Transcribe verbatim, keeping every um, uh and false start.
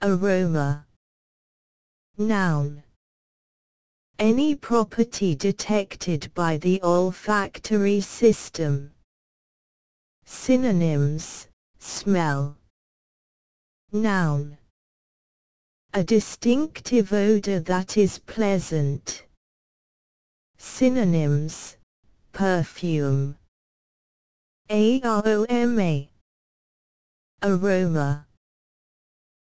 Aroma. Noun. Any property detected by the olfactory system. Synonyms: smell. Noun. A distinctive odor that is pleasant. Synonyms: perfume. Aroma. Aroma.